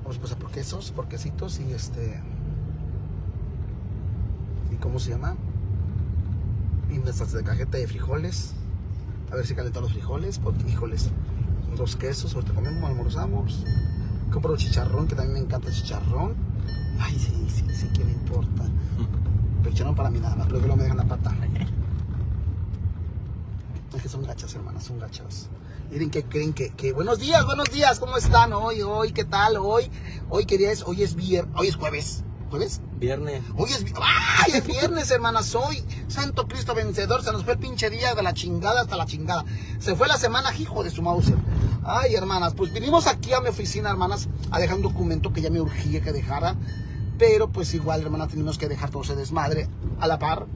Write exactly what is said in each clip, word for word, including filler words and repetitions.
Vamos pues a por quesos, por quesitos y este... ¿Y cómo se llama? Y nuestras de cajeta de frijoles. A ver si calentan los frijoles, porque híjoles, dos quesos, ahorita comemos, almorzamos. Compro chicharrón, que también me encanta el chicharrón. Ay, sí, sí, sí, que me importa. Pero chicharrón para mí nada más, pero que no me dejan la pata. Es que son gachas, hermanas, son gachas. Miren que creen que, que... Buenos días, buenos días, ¿cómo están? Hoy, hoy, ¿qué tal? Hoy, hoy, ¿qué día es? Hoy es viernes, hoy es jueves. ¿Jueves? Viernes. Hoy es, ¡ay! Es viernes, hermanas. Hoy, Santo Cristo vencedor. Se nos fue el pinche día de la chingada hasta la chingada. Se fue la semana, hijo de su Mauser. Ay, hermanas, pues vinimos aquí a mi oficina, hermanas, a dejar un documento que ya me urgía que dejara. Pero pues igual, hermanas, tenemos que dejar todo ese desmadre a la par.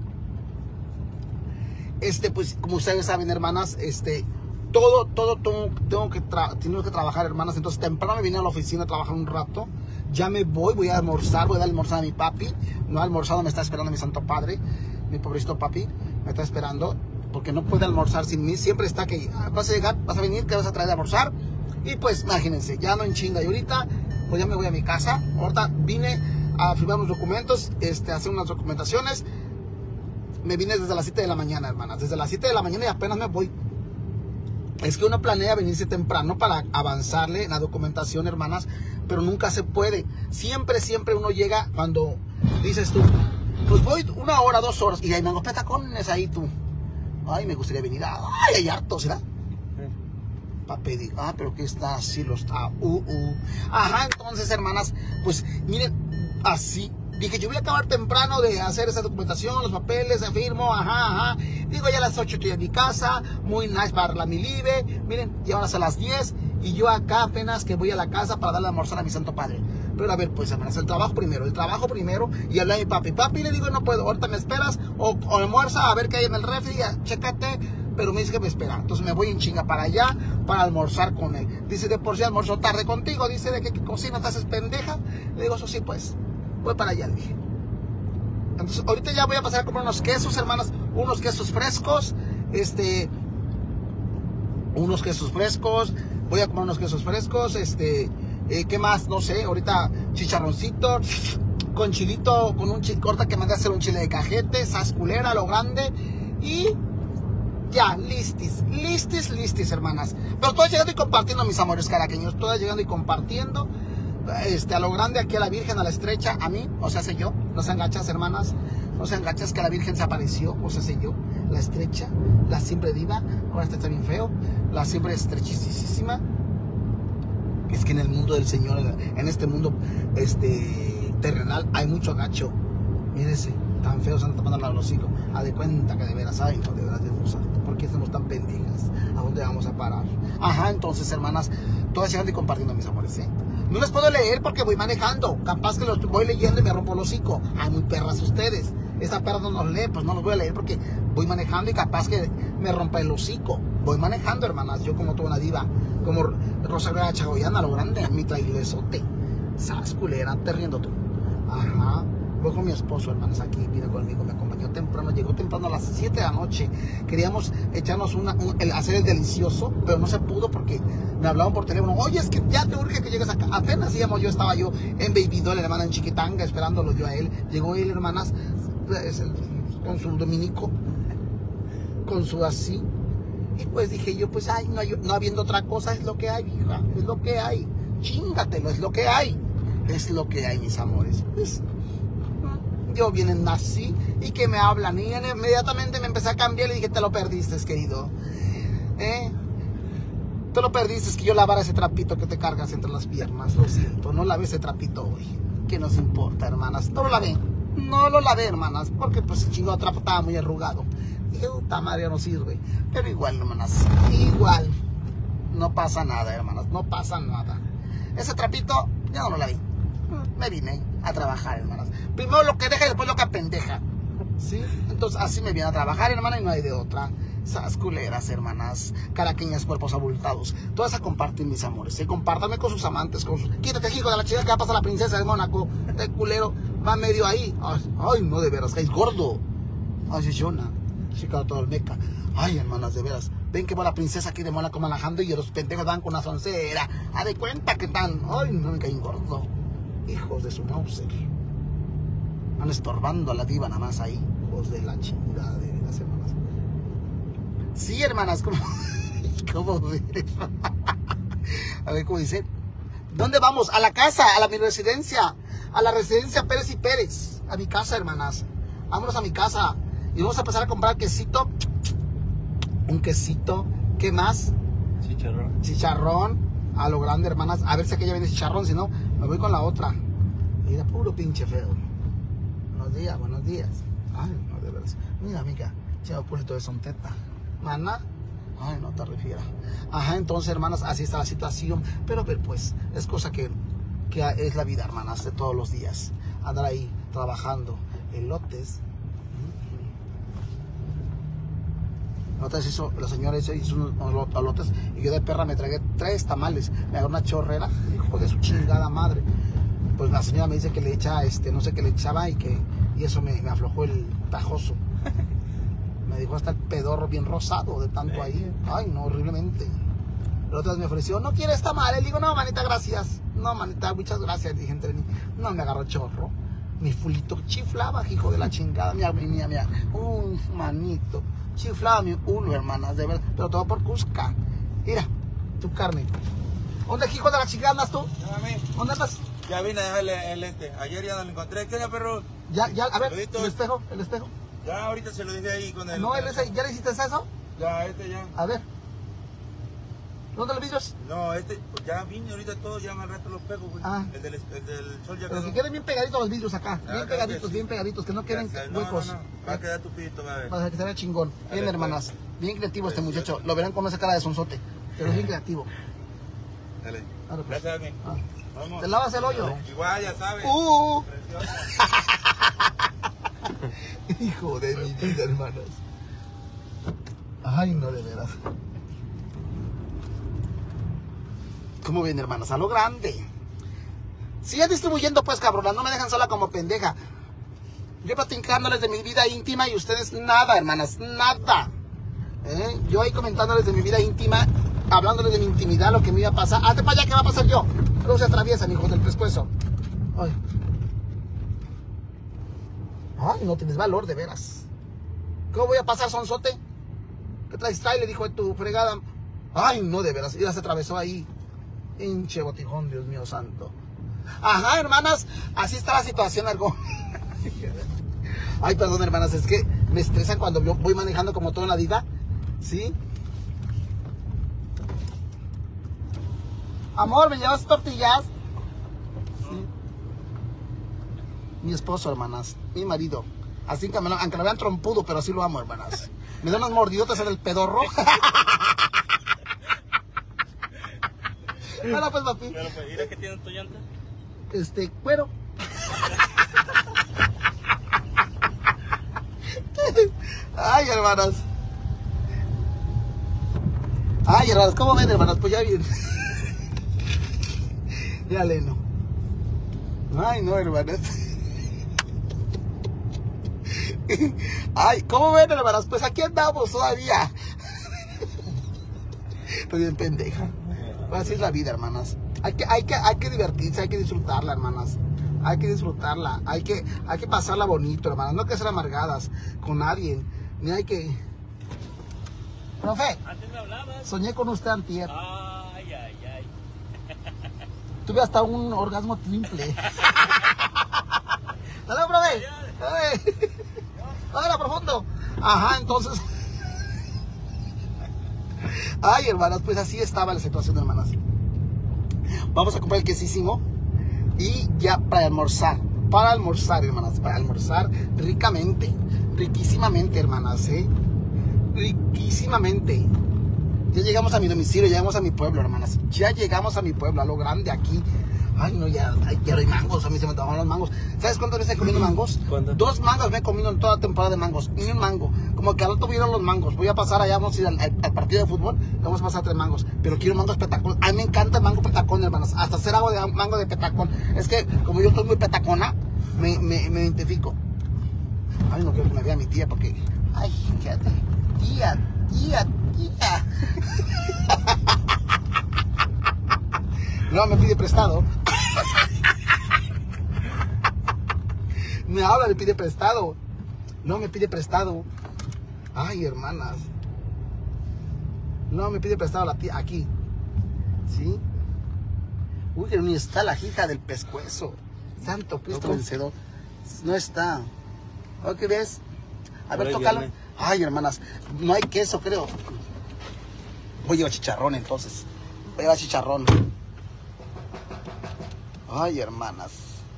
Este, pues, como ustedes saben, hermanas, este... Todo, todo, todo, tengo que, tra tengo que trabajar, hermanas. Entonces temprano me vine a la oficina a trabajar un rato. Ya me voy, voy a almorzar, voy a dar almorzar a mi papi. No ha almorzado, me está esperando mi santo padre. Mi pobrecito papi me está esperando, porque no puede almorzar sin mí. Siempre está que, ah, vas a llegar, vas a venir, que vas a traer de almorzar. Y pues, imagínense, ya no en chinga. Y ahorita, pues ya me voy a mi casa. Ahorita vine a firmar unos documentos, este, a hacer unas documentaciones. Me vine desde las siete de la mañana, hermanas. Desde las siete de la mañana y apenas me voy. Es que uno planea venirse temprano para avanzarle en la documentación, hermanas, pero nunca se puede. Siempre, siempre uno llega cuando dices tú, pues voy una hora, dos horas, y ahí me hago petacones ahí tú. Ay, me gustaría venir. Ay, hay harto, ¿será? Sí. Para pedir. Ah, pero que está así, lo está. Uh, uh. Ajá, entonces, hermanas, pues miren, así. Dije, yo voy a acabar temprano de hacer esa documentación, los papeles, firmo, ajá, ajá. Digo, ya a las ocho estoy en mi casa, muy nice para la mi libre. Miren, ya ahora a las diez y yo acá apenas que voy a la casa para darle a almorzar a mi santo padre. Pero a ver, pues, hermanas, el trabajo primero, el trabajo primero. Y hablé a mi papi. Papi, le digo, no puedo, ahorita me esperas o, o almuerza a ver qué hay en el refri, ya, chécate. Pero me dice que me espera. Entonces me voy en chinga para allá para almorzar con él. Dice, de por sí almuerzo tarde contigo. Dice, ¿de qué cocina te haces pendeja? Le digo, eso sí, pues. Voy para allá, le dije. Entonces, ahorita ya voy a pasar a comprar unos quesos, hermanas. Unos quesos frescos. Este. Unos quesos frescos. Voy a comprar unos quesos frescos. Este. Eh, ¿Qué más? No sé. Ahorita chicharroncito. Con chilito. Con un chile corta que mandé a hacer un chile de cajete. Sasculera, lo grande. Y. Ya, listis. Listis, listis, hermanas. Pero todas llegando y compartiendo, mis amores caraqueños. Todas llegando y compartiendo. Este, a lo grande, aquí a la Virgen, a la estrecha, a mí, o sea, sé yo, no sean gachas, hermanas, no sean gachas que la Virgen se apareció, o sea, sé yo, la estrecha, la siempre diva, ahora está bien feo, la siempre estrechísima. Es que en el mundo del Señor, en este mundo, este, terrenal, hay mucho gacho, mírese, tan feos andan tapando a los hijos, a de cuenta que de veras, ay, no, de veras, de Dios santo, ¿por qué estamos tan pendejas? ¿A dónde vamos a parar? Ajá, entonces, hermanas, todas llegando y compartiendo, mis amores, ¿eh? No les puedo leer porque voy manejando. Capaz que los voy leyendo y me rompo el hocico. Ay, muy perras ustedes. Esta perra no nos lee, pues no los voy a leer porque voy manejando y capaz que me rompa el hocico. Voy manejando, hermanas. Yo como toda una diva. Como Rosalía Chagoyana, lo grande. Mi trailesote. Sas, culera, te riendo tú. Ajá. Voy con mi esposo, hermanas, aquí, vino conmigo, me acompañó temprano, llegó temprano a las siete de la noche. Queríamos echarnos una, un, el, hacer el delicioso, pero no se pudo porque me hablaban por teléfono. Oye, es que ya te urge que llegues acá. Apenas íbamos, yo estaba yo en Baby Doll, hermana, en Chiquitanga, esperándolo yo a él. Llegó él, hermanas, pues, con su dominico, con su así. Y pues dije yo, pues, ay, no, no habiendo otra cosa, es lo que hay, hija, es lo que hay. Chingatelo, es lo que hay. Es lo que hay, mis amores. Pues, yo vienen así y que me hablan y inmediatamente me empecé a cambiar y dije, te lo perdiste, querido, ¿eh? Te lo perdiste, que yo lavara ese trapito que te cargas entre las piernas, lo siento, no lavé ese trapito hoy, ¿qué nos importa, hermanas? No lo lavé, no lo lavé, hermanas, porque pues el chingado trapo estaba muy arrugado. Dije, puta madre, no sirve, pero igual, hermanas, igual, no pasa nada, hermanas, no pasa nada. Ese trapito ya no lo lavé, me vine a trabajar, hermanas. Primero lo que deja y después lo que apendeja. ¿Sí? Entonces así me viene a trabajar, hermana, y no hay de otra. Esas culeras, hermanas, caraqueñas, cuerpos abultados. Todas a compartir, mis amores. ¿Sí? Compártanme con sus amantes, con sus... Quítate, hijo de la chica que va a pasar la princesa de Mónaco. Este culero va medio ahí. Ay, ay, no, de veras, que es gordo. Ay, es Jonah. Chica toda el meca. Ay, hermanas, de veras. ven que va la princesa aquí de Mola como alajando y los pendejos van con una soncera. A de cuenta que están. Ay, no me caen gordo. Hijos de su Mauser. Van estorbando a la diva nada más ahí. Hijos de la chingada de las hermanas. Sí, hermanas, ¿cómo? ¿Cómo ves? A ver, ¿cómo dice? ¿Dónde vamos? A la casa, a la mi residencia. A la residencia Pérez y Pérez. A mi casa, hermanas. Vámonos a mi casa. Y vamos a empezar a comprar quesito. Un quesito. ¿Qué más? Chicharrón. Chicharrón. A lo grande, hermanas. A ver si aquella viene chicharrón. Si no, me voy con la otra. Mira, puro pinche feo. Buenos días, buenos días. Ay, no, de veras. Mira, amiga. Chavo pulito de sonteta. Mana. Ay, no te refieras. Ajá, entonces, hermanas, así está la situación. Pero, pero pues, es cosa que, que es la vida, hermanas, de todos los días. Andar ahí trabajando. Elotes. Notas hizo, la señora hizo, hizo unos elotes y yo de perra me tragué tres tamales. Me agarró una chorrera, hijo de su chingada madre. Pues la señora me dice que le echa, este, no sé qué le echaba y que y eso me, me aflojó el tajoso. Me dijo hasta el pedorro bien rosado de tanto ahí. Ay, no, horriblemente. La otra vez me ofreció, ¿no quieres tamal? Le digo, no, manita, gracias. No, manita, muchas gracias. Dije entre mí, no me agarró chorro. Mi fulito chiflaba, hijo de la chingada. Mira, mira, mira. Uy, manito. Chiflaba mi uno, hermanas, de verdad. Pero todo por Cusca. Mira, tu carne. ¿Dónde, hijo de la chingada, andas tú? Llámame. ¿Dónde andas? Ya vine a dejarle el este. Ayer ya no lo encontré. ¿Qué onda, perro? Ya, ya, a ver, Saluditos. el espejo, el espejo. Ya ahorita se lo dije ahí con el... No, el ese, ¿ya le hiciste eso? Ya, este ya. A ver. ¿Dónde los vidrios? No, este, ya vine ahorita todo, ya más rato los pego, güey. Ah. El del, el del sol ya Pero quedó. que queden bien pegaditos los vidrios acá. Ah, Bien creo pegaditos, que sí. bien pegaditos, que no queden Ya, no, huecos. No, no, va a quedar tupidito, va a ver. Para que se vea chingón. A Bien, ver, hermanas. pues. Bien creativo este Precioso. muchacho. Lo verán con esa cara de sonzote. Pero es bien creativo. Dale. Claro, pues. Gracias, Dani. Ah. Vamos. ¿Te lavas el hoyo? Igual, ya sabes. Uh. Precioso. Hijo de mi vida, hermanas. Ay, no, de veras. ¿Cómo ven, hermanas? A lo grande. Sigan distribuyendo, pues, cabronas. No me dejan sola como pendeja. Yo platicándoles de mi vida íntima y ustedes nada, hermanas. Nada. ¿Eh? Yo ahí comentándoles de mi vida íntima, hablándoles de mi intimidad, lo que me iba a pasar. Hazte para allá, ¿qué va a pasar yo? Luego se atraviesan, hijos del pescuezo. Ay. Ay, no tienes valor, de veras. ¿Cómo voy a pasar, sonzote? ¿Qué traes, trae? Le dijo de tu fregada. Ay, no, de veras. Ya se atravesó ahí. Hinche botijón, Dios mío santo. Ajá, hermanas. Así está la situación, algo. Ay, perdón, hermanas. Es que me estresan cuando yo voy manejando como todo en la vida. ¿Sí? Amor, ¿me llevas tortillas? Sí. Mi esposo, hermanas. Mi marido. Así que me lo, aunque lo vean trompudo, pero así lo amo, hermanas. Me da unas mordidotas en el pedorro. Hola, pues, papi. Pero pues, mira que tiene tu llanta. Este, cuero. Ay, hermanas. Ay, hermanas, ¿cómo ven, hermanas? Pues ya bien. Ya leno. Ay, no, hermanas. Ay, ¿cómo ven, hermanas? Pues aquí andamos todavía. Estoy bien pendeja. Pues así es la vida, hermanas. Hay que, hay que, hay que divertirse, hay que disfrutarla, hermanas. Hay que disfrutarla, hay que, hay que pasarla bonito, hermanas. No hay que ser amargadas con nadie. Ni hay que... Profe, Antes me hablabas. soñé con usted antier. Ay, ay, ay. Tuve hasta un orgasmo triple. ¡Hasta luego, profe! ¡Ay! ¡Hola, profundo! Ajá, entonces... Ay, hermanas, pues así estaba la situación, hermanas. Vamos a comprar el quesísimo. Y ya para almorzar. Para almorzar, hermanas. Para almorzar ricamente. Riquísimamente, hermanas, ¿eh? Riquísimamente. Ya llegamos a mi domicilio, ya llegamos a mi pueblo, hermanas. Ya llegamos a mi pueblo, a lo grande aquí. Ay, no, ya, ya no hay mangos. A mí se me tomaron los mangos. ¿Sabes cuántas veces he comido mangos? ¿Cuántas? Dos mangos me he comido en toda la temporada de mangos. Ni un mango. Como que al rato vieron los mangos. Voy a pasar allá, vamos a ir al, al- al partido de fútbol. Vamos a pasar tres mangos. Pero quiero mangos petacón. A mí me encanta el mango petacón, hermanas. Hasta hacer agua de mango de petacón. Es que como yo estoy muy petacona, me, me, me identifico. Ay, no quiero que me vea mi tía porque... Ay, quédate. Tía, tía, Yeah. No, me pide prestado. Me habla, me pide prestado. No, me pide prestado. Ay, hermanas. No, me pide prestado la tía aquí. ¿Sí? Uy, que ni está la hija del pescuezo. Santo Cristo ¿No? vencedor. No está. ¿O qué ves? A ver, Por ahí tócala. viene. Ay, hermanas, no hay queso, creo. Voy a llevar chicharrón, entonces. Voy a llevar chicharrón. Ay, hermanas.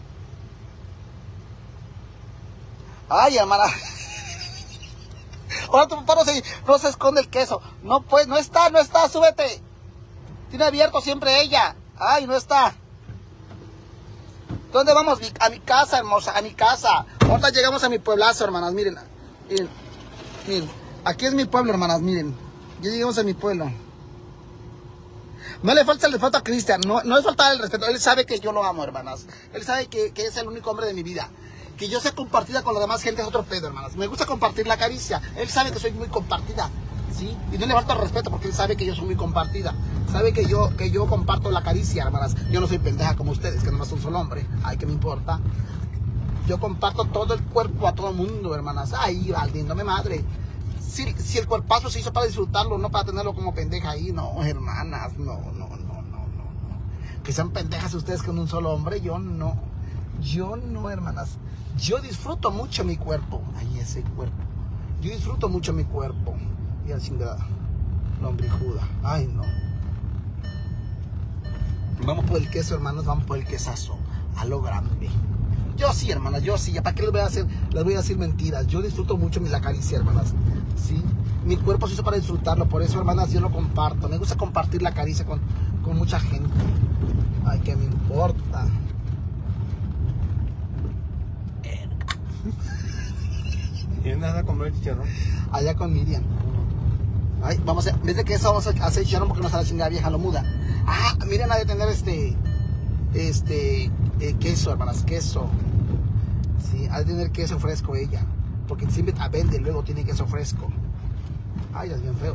Ay, hermana. Ahora tu papá no se, no se esconde el queso. No, pues, no está, no está, súbete. Tiene abierto siempre ella. Ay, no está. ¿Dónde vamos? A mi casa, hermosa, a mi casa. Ahorita llegamos a mi pueblazo, hermanas, miren. Miren, miren. Aquí es mi pueblo, hermanas, miren. Ya llegamos a mi pueblo. No le falta el respeto a Cristian, no, no es faltar el respeto. Él sabe que yo lo amo, hermanas. Él sabe que, que es el único hombre de mi vida. Que yo sea compartida con la demás gente es otro pedo, hermanas. Me gusta compartir la caricia. Él sabe que soy muy compartida, ¿sí? Y no le falta el respeto porque él sabe que yo soy muy compartida. Sabe que yo, que yo comparto la caricia, hermanas. Yo no soy pendeja como ustedes, que nomás son solo hombre. Ay, ¿qué me importa? Yo comparto todo el cuerpo a todo el mundo, hermanas. Ay, valiéndome madre. Si, si el cuerpazo se hizo para disfrutarlo, no para tenerlo como pendeja ahí. No, hermanas, no, no, no, no, no, no. Que sean pendejas ustedes con un solo hombre, yo no. Yo no, hermanas. Yo disfruto mucho mi cuerpo. Ay, ese cuerpo. Yo disfruto mucho mi cuerpo. Y la chingada. Lombrijuda. Ay, no. Vamos por el queso, hermanos. Vamos por el quesazo. A lo grande. Yo sí, hermanas. Yo sí. ¿Para qué les voy a hacer? Les voy a decir mentiras. Yo disfruto mucho mi la caricia, hermanas. Sí. Mi cuerpo se hizo para disfrutarlo. Por eso, hermanas, yo lo comparto. Me gusta compartir la caricia con, con mucha gente. Ay, ¿qué me importa? ¿Y nada a comer chicharrón? Allá con Miriam. Ay, vamos a, en vez de que eso vamos a hacer chicharrón porque no está la chingada vieja, lo muda. Ah, Miriam ha de tener este, este, eh, queso, hermanas, queso. Sí, ha de tener queso fresco ella. Porque siempre a vende, luego tiene queso fresco. Ay, es bien feo.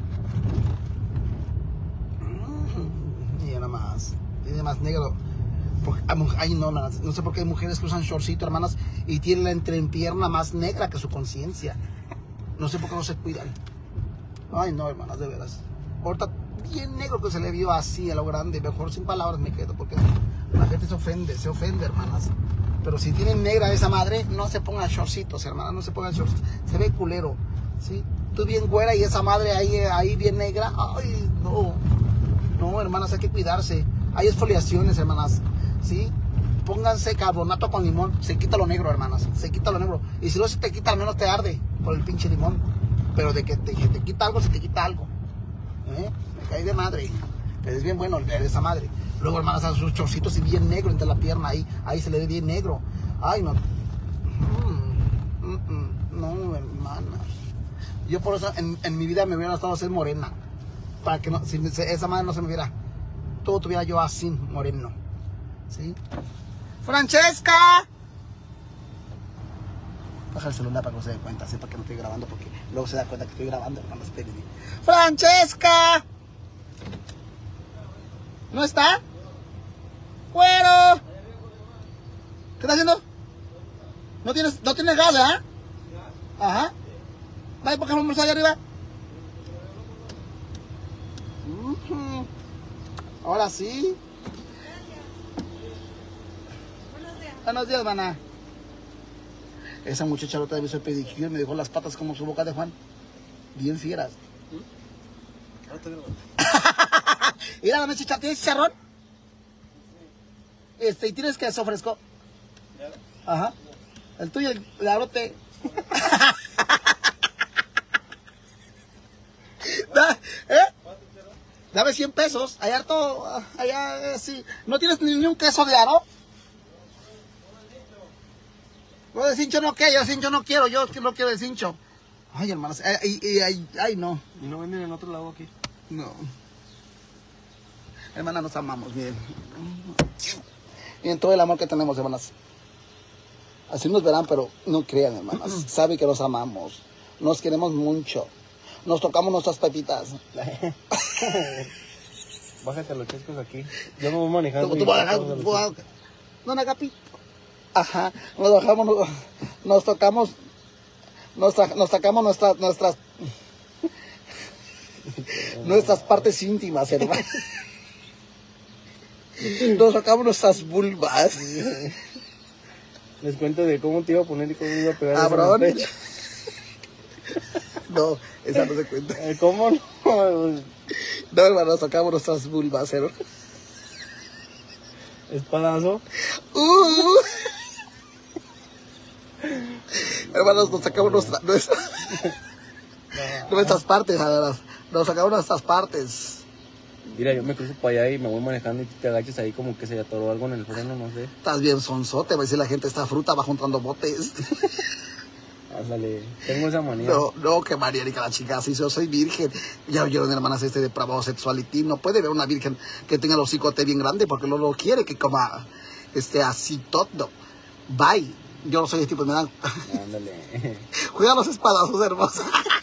Mm, y nada más, tiene más negro. Porque, ay, no, no, no sé por qué hay mujeres que usan shortcito, hermanas, y tienen la entrepierna más negra que su conciencia. No sé por qué no se cuidan. Ay, no, hermanas, de veras. Ahorita bien negro que se le vio así a lo grande. Mejor sin palabras me quedo, porque la gente se ofende, se ofende, hermanas. Pero si tienen negra esa madre, no se pongan shortcitos, hermanas, no se pongan shortcitos. Se ve culero, ¿sí? Tú bien güera y esa madre ahí, ahí bien negra. Ay, no. No, hermanas, hay que cuidarse. Hay exfoliaciones, hermanas. ¿Sí? Pónganse carbonato con limón. Se quita lo negro, hermanas. Se quita lo negro. Y si no se te quita, al menos te arde por el pinche limón. Pero de que te, que te quita algo, se te quita algo. ¿Eh? Me cae de madre. Pero es bien bueno el de esa madre. Luego, hermanas, hacen sus chorcitos y bien negro entre la pierna. Ahí, ahí se le ve bien negro. Ay, no. Mm, mm, mm. No, hermanas. Yo por eso en, en mi vida me hubiera gustado ser morena. Para que no, si esa madre no se me viera. Todo tuviera yo así, moreno. ¿Sí? ¡Francesca! Baja el celular para que no se dé cuenta, ¿sí? Para que no estoy grabando, porque luego se da cuenta que estoy grabando, hermanos. ¡Francesca! ¿No está? ¡Güero! ¿Qué está haciendo? ¿No tienes, no tienes gas, ¿eh? Ajá. ¿Vale, por qué vamos allá arriba? Uh-huh. Ahora sí. Buenos días, maná. Esa muchacha otra vez hizo el pedicure, me dejó las patas como su boca de Juan. Bien fieras. Mira, la muchacha, ¿tienes chicharrón? Este, ¿y tienes queso fresco? Ajá. El tuyo, el labrote. Da, ¿eh? Dame cien pesos. Allá harto, allá, eh, sí. ¿No tienes ni un queso de aro? Yo de cincho no quiero, yo de cincho no quiero, yo no quiero de cincho. Ay, hermanas, ay, ay, ay, ay, no. ¿Y no venden en otro lado aquí? No. Hermanas, nos amamos, miren. Miren todo el amor que tenemos, hermanas. Así nos verán, pero no crean, hermanas. Saben que los amamos. Nos queremos mucho. nos tocamos nuestras pepitas. Bájate los chescos aquí. Yo me voy manejando. Tú, tú vas a dejar, no, Nagapi. Ajá, nos bajamos, nos, nos tocamos, nos, nos sacamos nuestras, nuestras, nuestras partes íntimas, hermano. Nos sacamos nuestras vulvas. Les cuento de cómo te iba a poner y cómo me iba a pegar. Cabrón. No, esa no se cuenta. ¿Cómo no? No, hermano, nos sacamos nuestras vulvas, hermano. Espadazo. Uh. Hermanos, nos sacamos nuestra, nuestra, nuestras partes, además. Nos sacamos nuestras partes. Mira, yo me cruzo para allá y me voy manejando y te agachas ahí como que se atoró algo en el freno, no sé. Estás bien sonzote, va a decir la gente, esta fruta va juntando botes. Ándale, tengo esa manía. No, no, que María ni que la chica, si yo soy virgen. Ya oyeron, hermanas, este depravado sexuality. No puede ver una virgen que tenga el hocicote bien grande porque no lo quiere que coma este así todo. Bye. Yo no soy este tipo de... Ándale. Cuida los espadazos, hermosos.